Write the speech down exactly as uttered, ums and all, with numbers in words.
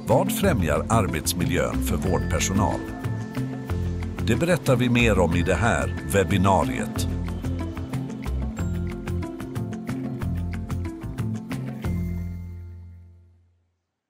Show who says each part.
Speaker 1: Vad främjar arbetsmiljön för vårdpersonal? Det berättar vi mer om i det här webbinariet.